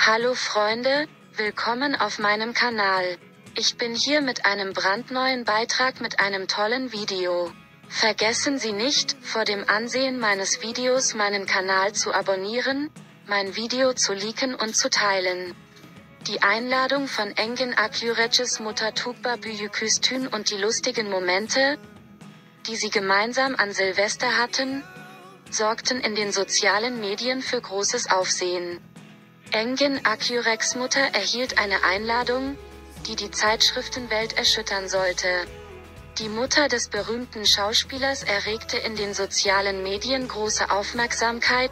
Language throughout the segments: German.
Hallo Freunde, willkommen auf meinem Kanal. Ich bin hier mit einem brandneuen Beitrag mit einem tollen Video. Vergessen Sie nicht, vor dem Ansehen meines Videos meinen Kanal zu abonnieren, mein Video zu liken und zu teilen. Die Einladung von Engin Akyürek's Mutter Tuğba Büyüküstün und die lustigen Momente, die sie gemeinsam an Silvester hatten, sorgten in den sozialen Medien für großes Aufsehen. Engin Akyürek's Mutter erhielt eine Einladung, die die Zeitschriftenwelt erschüttern sollte. Die Mutter des berühmten Schauspielers erregte in den sozialen Medien große Aufmerksamkeit,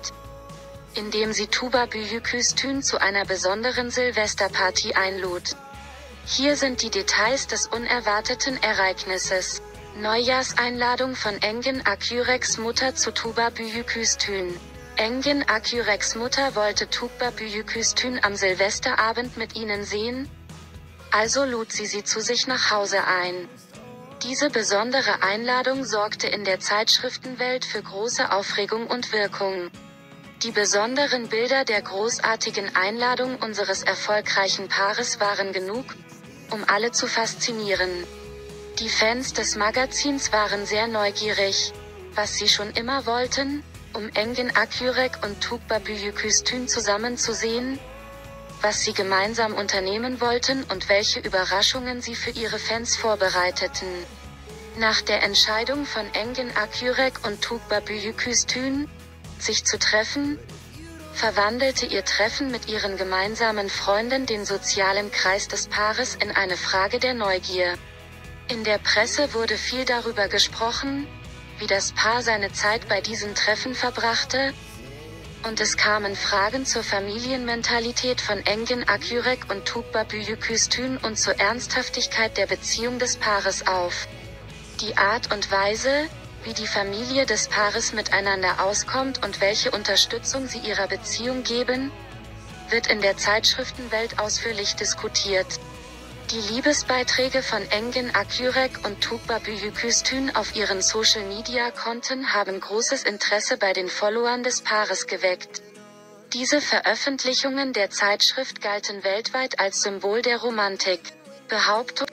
indem sie Tuğba Büyüküstün zu einer besonderen Silvesterparty einlud. Hier sind die Details des unerwarteten Ereignisses. Neujahrseinladung von Engin Akyürek's Mutter zu Tuğba Büyüküstün. Engin Akyürek's Mutter wollte Tuğba Büyüküstün am Silvesterabend mit ihnen sehen, also lud sie zu sich nach Hause ein. Diese besondere Einladung sorgte in der Zeitschriftenwelt für große Aufregung und Wirkung. Die besonderen Bilder der großartigen Einladung unseres erfolgreichen Paares waren genug, um alle zu faszinieren. Die Fans des Magazins waren sehr neugierig, was sie schon immer wollten, um Engin Akyürek und Tuğba Büyüküstün zusammen zu sehen, was sie gemeinsam unternehmen wollten und welche Überraschungen sie für ihre Fans vorbereiteten. Nach der Entscheidung von Engin Akyürek und Tuğba Büyüküstün, sich zu treffen, verwandelte ihr Treffen mit ihren gemeinsamen Freunden den sozialen Kreis des Paares in eine Frage der Neugier. In der Presse wurde viel darüber gesprochen, wie das Paar seine Zeit bei diesen Treffen verbrachte, und es kamen Fragen zur Familienmentalität von Engin Akyürek und Tuğba Büyüküstün und zur Ernsthaftigkeit der Beziehung des Paares auf. Die Art und Weise, wie die Familie des Paares miteinander auskommt und welche Unterstützung sie ihrer Beziehung geben, wird in der Zeitschriftenwelt ausführlich diskutiert. Die Liebesbeiträge von Engin Akyürek und Tuğba Büyüküstün auf ihren Social-Media-Konten haben großes Interesse bei den Followern des Paares geweckt. Diese Veröffentlichungen der Zeitschrift galten weltweit als Symbol der Romantik. Behauptung